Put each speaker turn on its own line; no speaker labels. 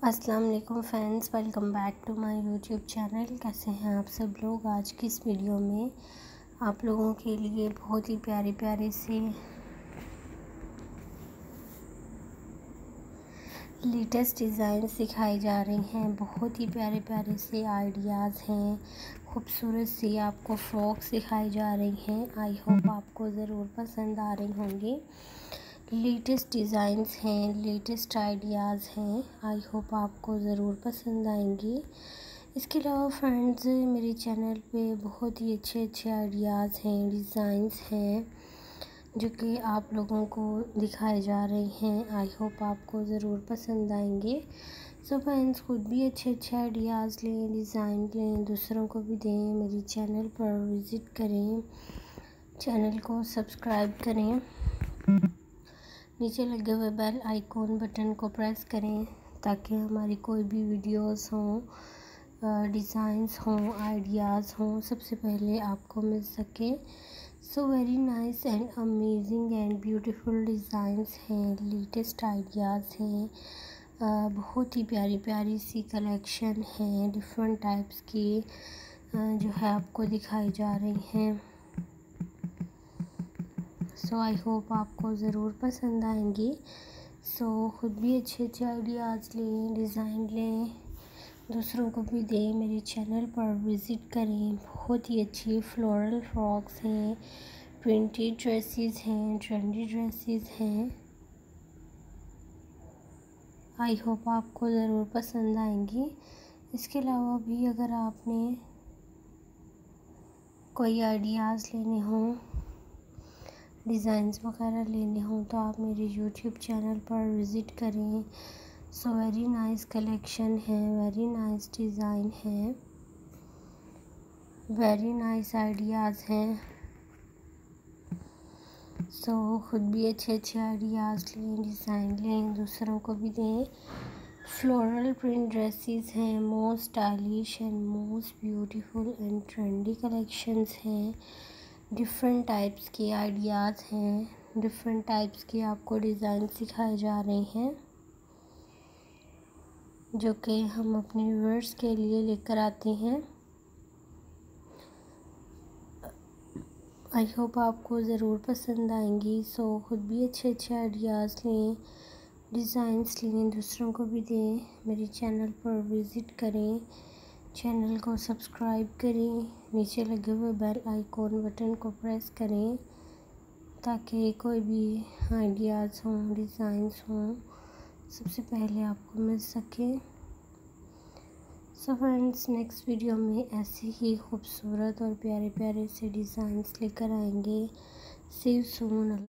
अस्सलाम वालेकुम friends, welcome back to my YouTube channel. कैसे हैं आप सब लोग। आज की इस वीडियो में आप लोगों के लिए बहुत ही प्यारे प्यारे से लेटेस्ट डिज़ाइन सिखाई जा रही हैं। बहुत ही प्यारे प्यारे से आइडियाज़ हैं, खूबसूरत सी आपको फ्रॉक सिखाई जा रही हैं। आई होप आपको ज़रूर पसंद आ रही होंगी। लेटेस्ट डिज़ाइंस हैं, लेटेस्ट आइडियाज़ हैं। आई होप आपको ज़रूर पसंद आएंगी। इसके अलावा फ्रेंड्स, मेरे चैनल पे बहुत ही अच्छे अच्छे आइडियाज़ हैं, डिज़ाइंस हैं जो कि आप लोगों को दिखाए जा रहे हैं। आई होप आपको ज़रूर पसंद आएंगे। सो फ्रेंड्स, खुद भी अच्छे अच्छे आइडियाज़ लें, डिज़ाइन लें, दूसरों को भी दें। मेरे चैनल पर विज़िट करें, चैनल को सब्सक्राइब करें, नीचे लगे हुए बेल आइकॉन बटन को प्रेस करें ताकि हमारी कोई भी वीडियोस हों, डिज़ाइंस हों, आइडियाज़ हों, सबसे पहले आपको मिल सके। So very nice and amazing and beautiful designs हैं, लेटेस्ट आइडियाज़ हैं। बहुत ही प्यारी प्यारी सी कलेक्शन है, डिफरेंट टाइप्स की जो है आपको दिखाई जा रही हैं। सो आई होप आपको ज़रूर पसंद आएंगी। सो ख़ुद भी अच्छे अच्छे आइडियाज़ लें, डिज़ाइन लें, दूसरों को भी दें। मेरे चैनल पर विज़िट करें। बहुत ही अच्छी फ्लोरल फ्रॉक्स हैं, प्रिंटेड ड्रेसेस हैं, ट्रेंडी ड्रेसेस हैं। आई होप आपको ज़रूर पसंद आएंगी। इसके अलावा भी अगर आपने कोई आइडियाज़ लेने हों, डिज़ाइंस वगैरह लेने हों तो आप मेरे यूट्यूब चैनल पर विज़िट करें। सो वेरी नाइस कलेक्शन है, वेरी नाइस डिज़ाइन है, वेरी नाइस आइडियाज़ हैं। सो ख़ुद भी अच्छे अच्छे आइडियाज़ लें, डिज़ाइन लें, दूसरों को भी दें। फ्लोरल प्रिंट ड्रेसेस हैं, most stylish and most beautiful and trendy collections हैं। डिफरेंट टाइप्स के आइडियाज़ हैं, डिफरेंट टाइप्स के आपको डिज़ाइन सिखाए जा रहे हैं जो कि हम अपने व्यूअर्स के लिए लेकर आते हैं। आई होप आपको ज़रूर पसंद आएंगी। सो ख़ुद भी अच्छे अच्छे आइडियाज़ लें, डिज़ाइंस लें, दूसरों को भी दें। मेरे चैनल पर विज़िट करें, चैनल को सब्सक्राइब करें, नीचे लगे हुए बेल आइकॉन बटन को प्रेस करें ताकि कोई भी आइडियाज़ हों, डिज़ाइंस हों, सबसे पहले आपको मिल सके। सो फ्रेंड्स, नेक्स्ट वीडियो में ऐसे ही खूबसूरत और प्यारे प्यारे से डिज़ाइंस लेकर आएंगे। See you soon.